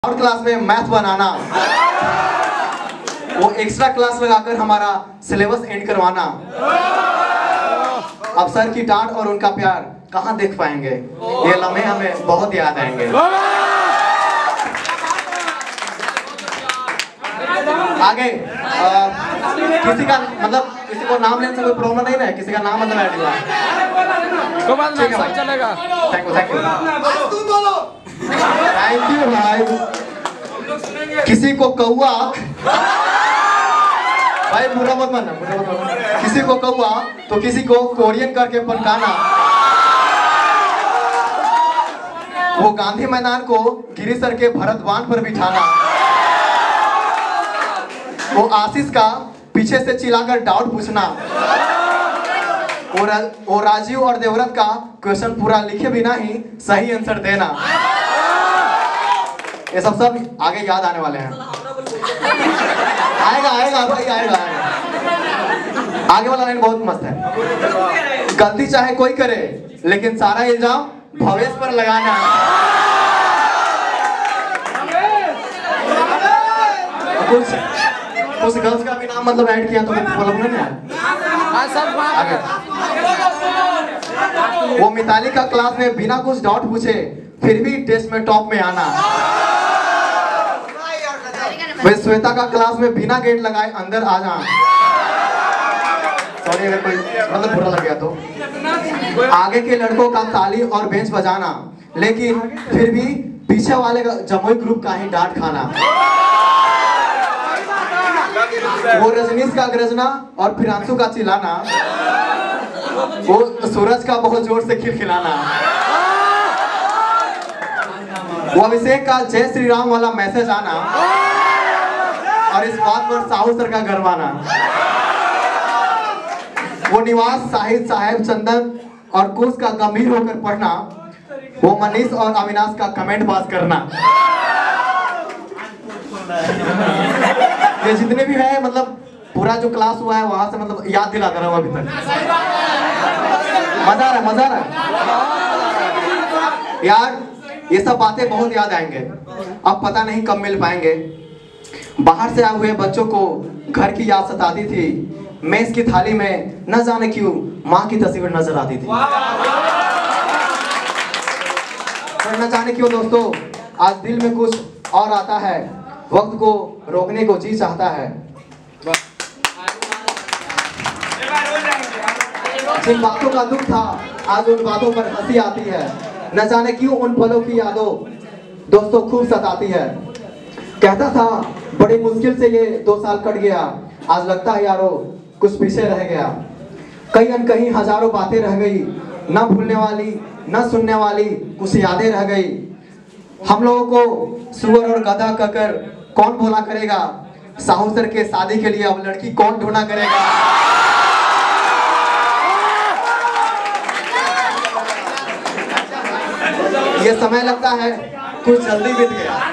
और क्लास में मैथ बनाना, वो एक्स्ट्रा क्लास लगाकर हमारा सिलेबस एंड करवाना। अब सर की डांट और उनका प्यार कहाँ देख पाएंगे, ये लम्हे हमें बहुत याद आएंगे। आगे किसी का मतलब किसी को नाम लेने से कोई प्रॉब्लम नहीं है, किसी का नाम मतलब ऐड हुआ ठीक है चलेगा। थैंक यू थैंक यू भाई। किसी को कौआ भाई बुरा मत मानना, किसी को कौआ तो किसी को कोरियन करके पनकाना। वो गांधी मैदान को गिरी सर के भरत बांध पर बिठाना। वो आशीष का पीछे से चिल्लाकर डाउट पूछना। वो राजीव और देवव्रत का क्वेश्चन पूरा लिखे बिना ही सही आंसर देना। ये सब आगे याद आने वाले हैं। आएगा आएगा भाई आएगा। आगे वाला लाइन बहुत मस्त है। गलती चाहे कोई करे लेकिन सारा इल्जाम भवेश पर लगाना। कुछ गर्ल्स का भी नाम मतलब ऐड किया तो मतलब नहीं आगे। वो मिताली का क्लास में बिना कुछ डाउट पूछे फिर भी टेस्ट में टॉप में आना। वे श्वेता का क्लास में बिना गेट लगाए अंदर आ जाना। सॉरी अगर कोई मतलब बुरा लग गया तो। आगे के लड़कों का ताली और बेंच बजाना लेकिन फिर भी पीछे वाले का जमुई ग्रुप का ही डांट खाना। वो रजनीश का गर्जना और फिरांशु का चिल्लाना। वो सूरज का बहुत जोर से खिलखिलाना। वो अभिषेक का जय श्री राम वाला मैसेज आना और इस बात पर साहू सर का गरमाना। वो निवास साहिद साहेब चंदन और कोस का गंभीर होकर पढ़ना। वो मनीष और अविनाश का कमेंट पास करना। ये जितने भी है मतलब पूरा जो क्लास हुआ है वहां से मतलब याद दिलाता रहा अभी तक। मजा आ रहा है यार। ये सब बातें बहुत याद आएंगे। अब पता नहीं कब मिल पाएंगे। बाहर से आए हुए बच्चों को घर की याद सताती थी। मेस की थाली में न जाने क्यों माँ की तस्वीर नजर आती थी। पर न जाने क्यों दोस्तों आज दिल में कुछ और आता है। वक्त को रोकने को जी चाहता है। जिन बातों का दुख था आज उन बातों पर हंसी आती है। न जाने क्यों उन पलों की यादों दोस्तों खूब सताती है। कहता था बड़ी मुश्किल से ये 2 साल कट गया। आज लगता है यारो कुछ पीछे रह गया। कहीं न कहीं हजारों बातें रह गई। न भूलने वाली न सुनने वाली कुछ यादें रह गई। हम लोगों को सुअर और गधा कहकर कौन भोला करेगा। साहू सर के शादी के लिए अब लड़की कौन ढूंढा करेगा। ये समय लगता है कुछ जल्दी बीत गया।